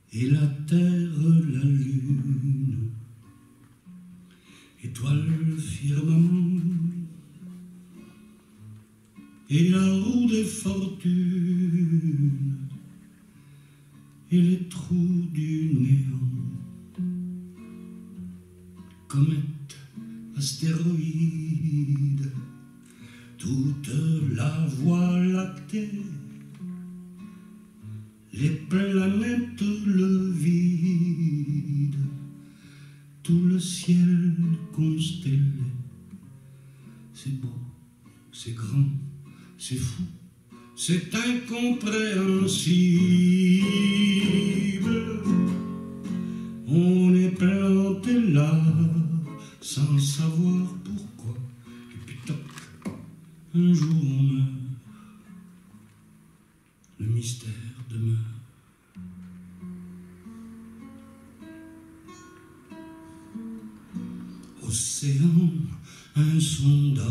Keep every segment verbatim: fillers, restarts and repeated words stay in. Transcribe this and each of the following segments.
et la terre, la lune, étoile, firmament, et la roue des fortunes, et les trous du néant, comète, astéroïde, toute la voie lactée, les planètes, le vide, tout le ciel constellé. C'est beau, c'est grand, c'est fou, c'est incompréhensible. On est planté là, sans savoir pourquoi. Et puis toc, un jour on meurt. Le mystère demeure. Océan insondable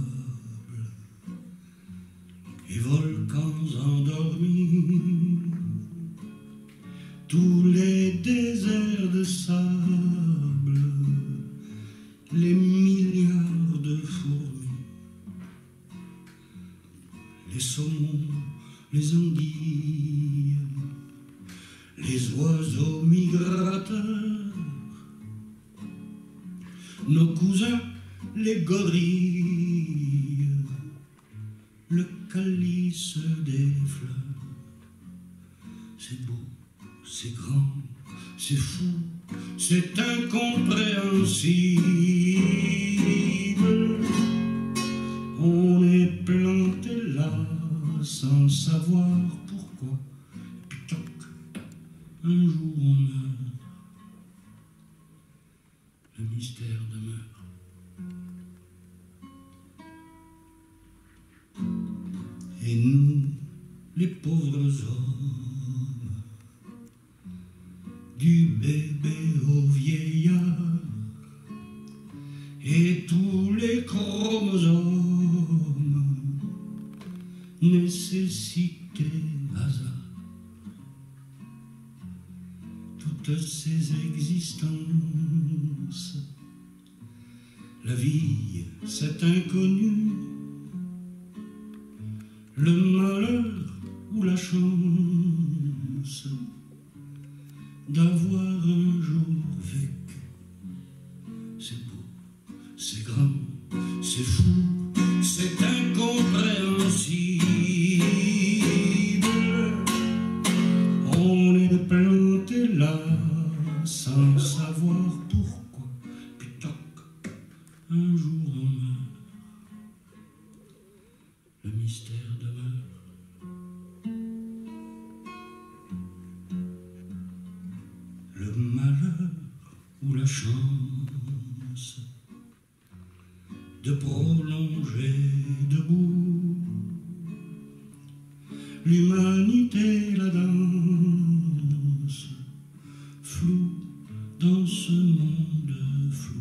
et volcans endormis, tous les déserts de sable, les milliards de fourmis, les saumons, les anguilles, les oiseaux migrateurs, nos cousins, les gorilles, le calice des fleurs. C'est beau, c'est grand, c'est fou, c'est incompréhensible. On est planté là, sans savoir pourquoi. Et puis toc, un jour on meurt. Le mystère demeure. Et nous, les pauvres hommes, du bébé au vieillard, et tous les chromosomes, nécessité, hasard, toutes ces existences, la vie, c'est inconnu, le malheur ou la chance d'avoir un jour vécu. C'est beau, c'est grand, c'est fou, c'est incompréhensible. On est planté là, sans savoir pourquoi. Puis toc, un jour on meurt. Le mystère demeure. Le malheur ou la chance de prolonger debout l'humanité, la danse, floue dans ce monde flou,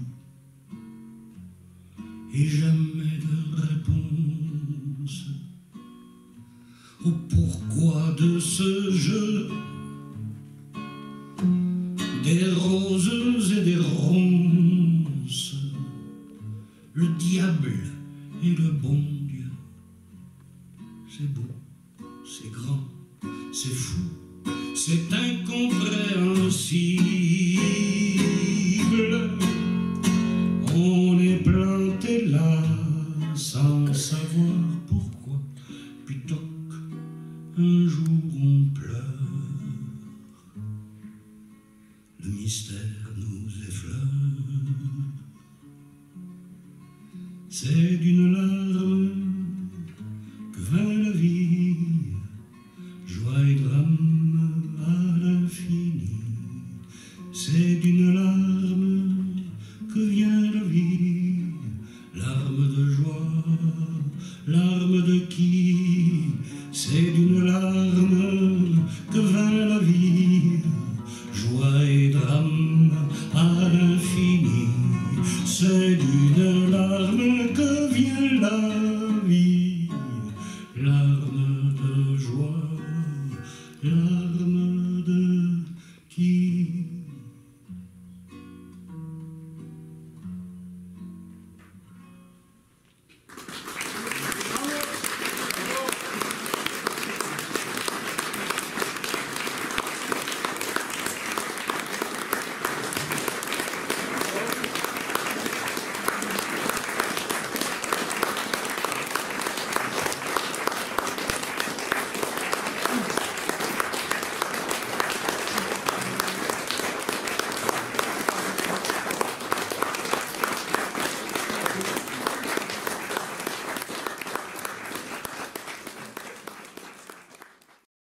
et jamais de réponse au pourquoi de ce jeu, des roses et des ronces, le diable et le bon Dieu. C'est beau, c'est grand, c'est fou, c'est incompréhensible. On est planté là, sans savoir pourquoi. Puis toc, un jour on pleure. Le mystère nous effleure. C'est d'une larme que vint la vie, joie et drame à l'infini. C'est d'une larme que vient la vie, larme de joie, larme de qui? C'est d'une